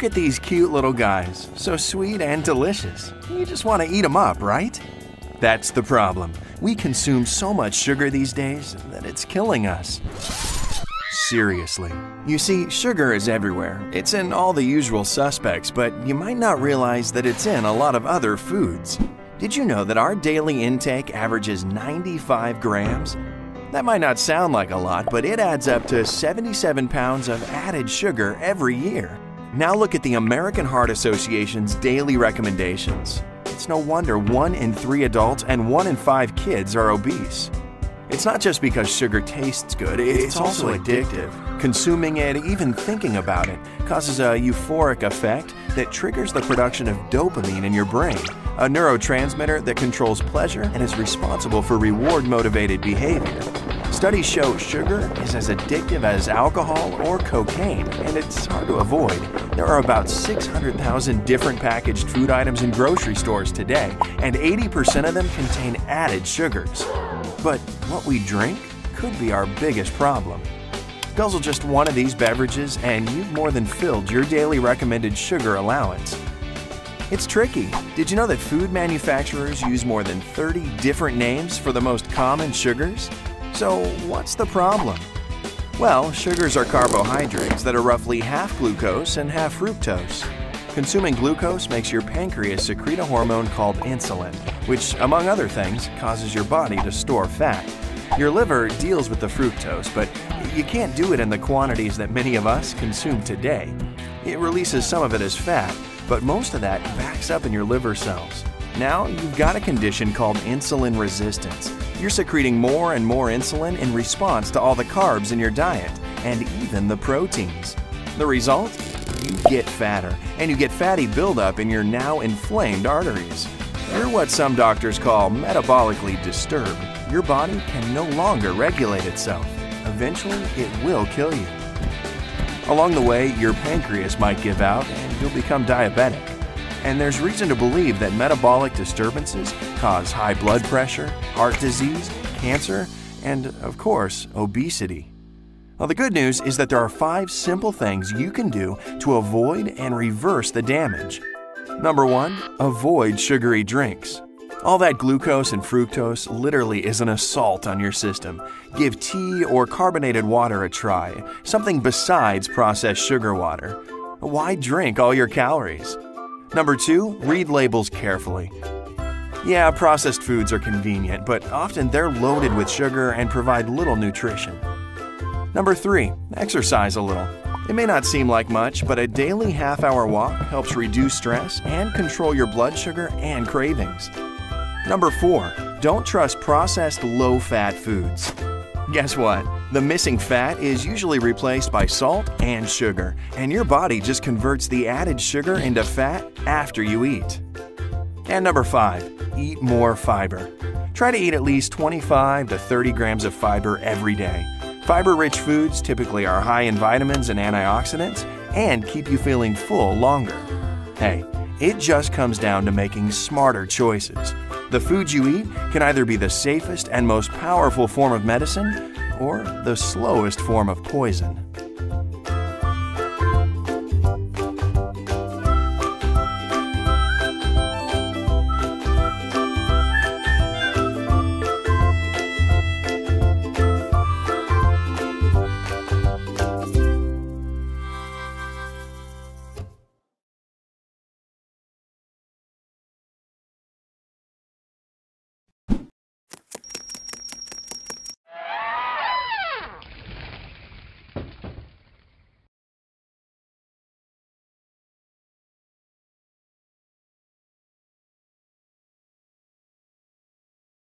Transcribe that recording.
Look at these cute little guys, so sweet and delicious. You just want to eat them up, right? That's the problem. We consume so much sugar these days that it's killing us. Seriously. You see, sugar is everywhere. It's in all the usual suspects, but you might not realize that it's in a lot of other foods. Did you know that our daily intake averages 95 grams? That might not sound like a lot, but it adds up to 77 pounds of added sugar every year. Now look at the American Heart Association's daily recommendations. It's no wonder 1 in 3 adults and 1 in 5 kids are obese. It's not just because sugar tastes good, it's also addictive. Consuming it, even thinking about it, causes a euphoric effect that triggers the production of dopamine in your brain, a neurotransmitter that controls pleasure and is responsible for reward-motivated behavior. Studies show sugar is as addictive as alcohol or cocaine, and it's hard to avoid. There are about 600,000 different packaged food items in grocery stores today, and 80% of them contain added sugars. But what we drink could be our biggest problem. Guzzle just one of these beverages and you've more than filled your daily recommended sugar allowance. It's tricky. Did you know that food manufacturers use more than 30 different names for the most common sugars? So what's the problem? Well, sugars are carbohydrates that are roughly half glucose and half fructose. Consuming glucose makes your pancreas secrete a hormone called insulin, which, among other things, causes your body to store fat. Your liver deals with the fructose, but you can't do it in the quantities that many of us consume today. It releases some of it as fat, but most of that backs up in your liver cells. Now you've got a condition called insulin resistance. You're secreting more and more insulin in response to all the carbs in your diet, and even the proteins. The result? You get fatter, and you get fatty buildup in your now inflamed arteries. You're what some doctors call metabolically disturbed. Your body can no longer regulate itself. Eventually, it will kill you. Along the way, your pancreas might give out and you'll become diabetic. And there's reason to believe that metabolic disturbances cause high blood pressure, heart disease, cancer, and, of course, obesity. Well, the good news is that there are 5 simple things you can do to avoid and reverse the damage. Number 1, avoid sugary drinks. All that glucose and fructose literally is an assault on your system. Give tea or carbonated water a try, something besides processed sugar water. Why drink all your calories? Number 2, read labels carefully. Yeah, processed foods are convenient, but often they're loaded with sugar and provide little nutrition. Number 3, exercise a little. It may not seem like much, but a daily half-hour walk helps reduce stress and control your blood sugar and cravings. Number 4, don't trust processed low-fat foods. Guess what? The missing fat is usually replaced by salt and sugar, and your body just converts the added sugar into fat after you eat. And number 5, eat more fiber. Try to eat at least 25 to 30 grams of fiber every day. Fiber-rich foods typically are high in vitamins and antioxidants and keep you feeling full longer. Hey, it just comes down to making smarter choices. The foods you eat can either be the safest and most powerful form of medicine or the slowest form of poison.